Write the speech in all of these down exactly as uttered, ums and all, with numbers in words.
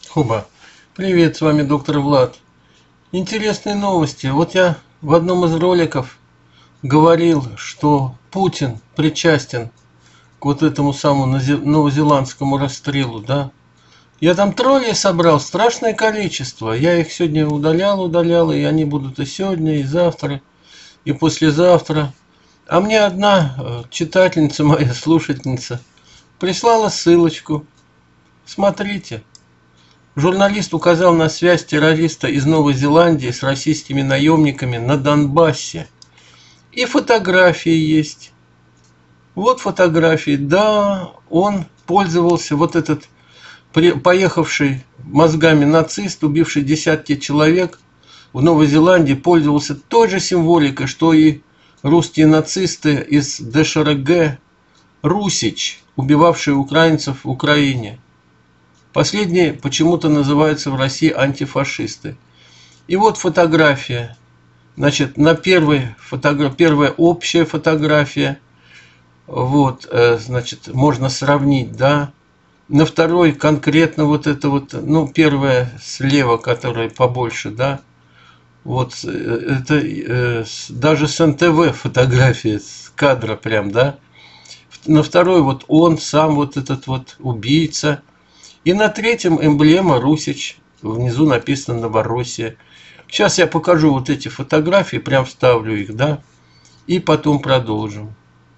Хуба. Привет, с вами доктор Влад. Интересные новости. Вот я в одном из роликов говорил, что Путин причастен к вот этому самому новозеландскому расстрелу, да. Я там троллей собрал страшное количество. Я их сегодня удалял, удалял, и они будут и сегодня, и завтра, и послезавтра. А мне одна читательница моя, слушательница, прислала ссылочку. Смотрите. Журналист указал на связь террориста из Новой Зеландии с российскими наемниками на Донбассе. И фотографии есть. Вот фотографии. Да, он пользовался, вот этот поехавший мозгами нацист, убивший десятки человек в Новой Зеландии, пользовался той же символикой, что и русские нацисты из ДШРГ Русич, убивавшие украинцев в Украине. Последние почему-то называются в России антифашисты. И вот фотография. Значит, на первой фотографии, первая общая фотография. Вот, значит, можно сравнить, да. На второй конкретно вот это вот, ну, первая слева, которая побольше, да. Вот, это э, даже с эн тэ вэ фотография, с кадра прям, да. На второй вот он сам, вот этот вот убийца. И на третьем эмблема Русич. Внизу написано Новороссия. Сейчас я покажу вот эти фотографии, прям вставлю их, да. И потом продолжим.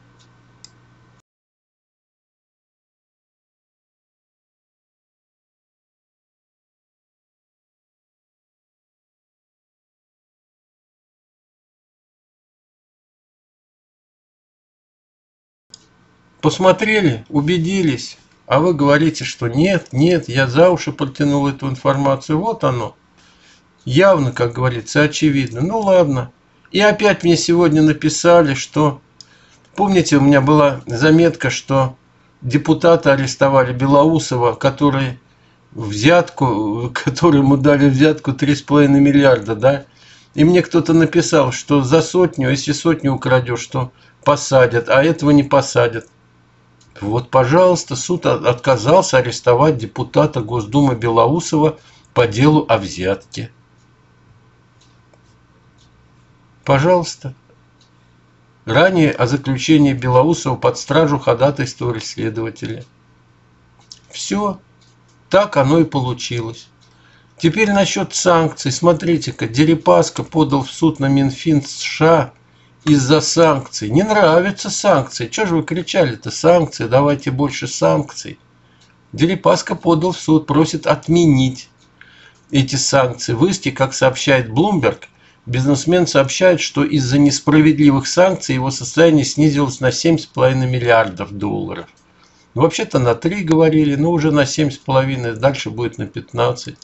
Посмотрели, убедились. А вы говорите, что нет, нет, я за уши протянул эту информацию. Вот оно. Явно, как говорится, очевидно. Ну ладно. И опять мне сегодня написали, что... Помните, у меня была заметка, что депутата арестовали Белоусова, который взятку, которому дали взятку три с половиной миллиарда, да? И мне кто-то написал, что за сотню, если сотню украдешь, то посадят, а этого не посадят. Вот, пожалуйста, суд отказался арестовать депутата Госдумы Белоусова по делу о взятке. Пожалуйста. Ранее о заключении Белоусова под стражу ходатайствовали следователи. Все. Так оно и получилось. Теперь насчет санкций. Смотрите-ка, Дерипаска подал в суд на Минфин США из-за санкций. Не нравятся санкции. Чего же вы кричали-то? Санкции, давайте больше санкций. Дерипаска подал в суд, просит отменить эти санкции. В иске, как сообщает Bloomberg, бизнесмен сообщает, что из-за несправедливых санкций его состояние снизилось на семь с половиной миллиардов долларов. Вообще-то на три говорили, но уже на семь с половиной, дальше будет на пятнадцать.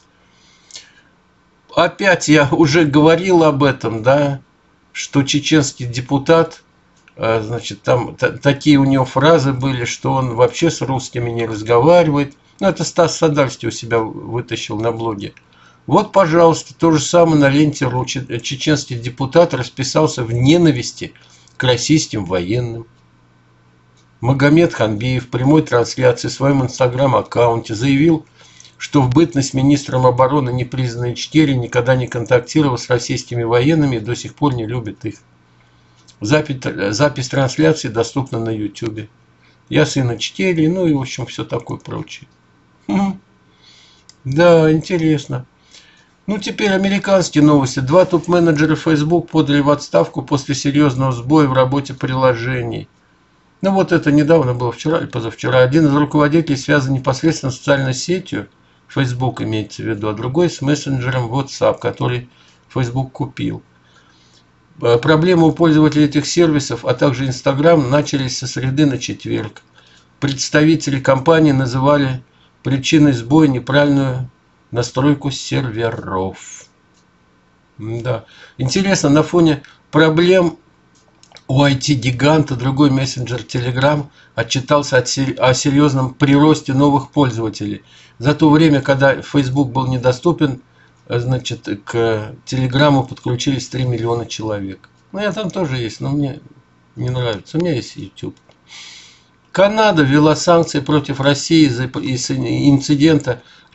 Опять я уже говорил об этом, да, что чеченский депутат, значит, там такие у него фразы были, что он вообще с русскими не разговаривает. Ну, это Стас Садальский у себя вытащил на блоге. Вот, пожалуйста, то же самое на ленте РУ. Чеченский депутат расписался в ненависти к российским военным. Магомед Ханбиев в прямой трансляции в своем инстаграм-аккаунте заявил, что в бытность министром обороны непризнанный Ичкерия никогда не контактировал с российскими военными и до сих пор не любит их. Запись, запись трансляции доступна на ютубе. Я сын Ичкерии, ну и в общем все такое прочее. Да, интересно. Ну теперь американские новости. Два топ-менеджера Facebook подали в отставку после серьезного сбоя в работе приложений. Ну вот это недавно было, вчера или позавчера. Один из руководителей связан непосредственно с социальной сетью, Facebook имеется в виду, а другой с мессенджером WhatsApp, который Facebook купил. Проблемы у пользователей этих сервисов, а также Instagram, начались со среды на четверг. Представители компании называли причиной сбоя неправильную настройку серверов. Да. Интересно, на фоне проблем у ай ти-гиганта другой мессенджер Telegram отчитался о серьезном приросте новых пользователей. За то время, когда Facebook был недоступен, значит, к Телеграму подключились три миллиона человек. Ну, я там тоже есть, но мне не нравится. У меня есть YouTube. Канада ввела санкции против России из-за инцидента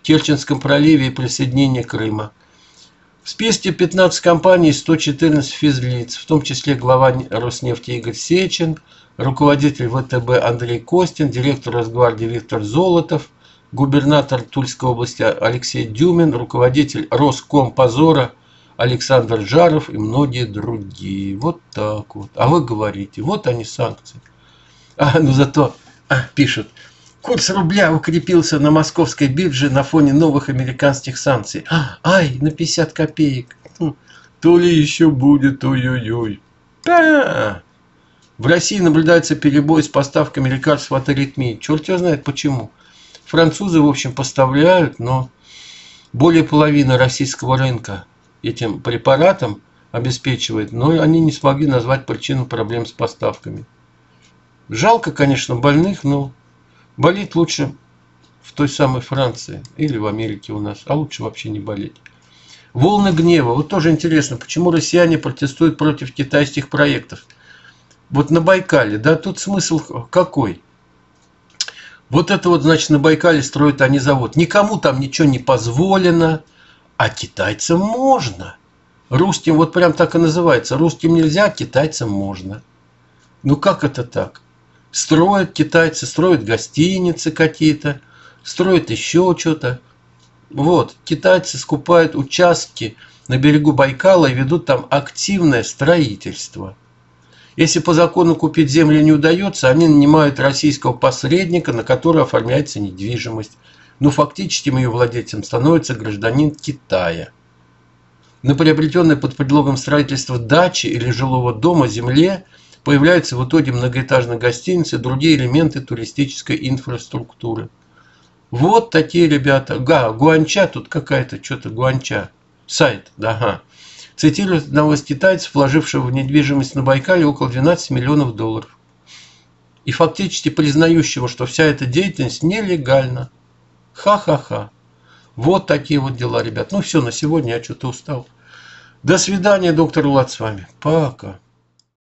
Керченском проливе и присоединение Крыма. В списке пятнадцать компаний и сто четырнадцать физлиц, в том числе глава Роснефти Игорь Сечин, руководитель вэ тэ бэ Андрей Костин, директор Росгвардии Виктор Золотов, губернатор Тульской области Алексей Дюмин, руководитель Роскомпозора Александр Жаров и многие другие. Вот так вот. А вы говорите, вот они санкции. А, ну зато, а, пишут, курс рубля укрепился на московской бирже на фоне новых американских санкций. А, ай, на пятьдесят копеек. То ли еще будет, ой-ой-ой. Да. В России наблюдается перебой с поставками лекарств от аритмии. Черт его знает почему. Французы, в общем, поставляют, но более половины российского рынка этим препаратом обеспечивает, но они не смогли назвать причину проблем с поставками. Жалко, конечно, больных, но болеть лучше в той самой Франции или в Америке у нас, а лучше вообще не болеть. Волны гнева. Вот тоже интересно, почему россияне протестуют против китайских проектов. Вот на Байкале, да, тут смысл какой? Вот это вот, значит, на Байкале строят они завод. Никому там ничего не позволено, а китайцам можно. Русским вот прям так и называется. Русским нельзя, китайцам можно. Ну как это так? Строят китайцы, строят гостиницы какие-то, строят еще что-то. Вот, китайцы скупают участки на берегу Байкала и ведут там активное строительство. Если по закону купить землю не удается, они нанимают российского посредника, на который оформляется недвижимость. Но фактически ее владельцем становится гражданин Китая. На приобретенной под предлогом строительства дачи или жилого дома земле появляются в итоге многоэтажные гостиницы и другие элементы туристической инфраструктуры. Вот такие ребята. Га, Гуанча, тут какая-то, что-то Гуанча. Сайт, да, ага. Цитирует одного из китайцев, вложившего в недвижимость на Байкале около двенадцати миллионов долларов. И фактически признающего, что вся эта деятельность нелегальна. Ха-ха-ха. Вот такие вот дела, ребят. Ну все, на сегодня я что-то устал. До свидания, доктор Влад с вами. Пока.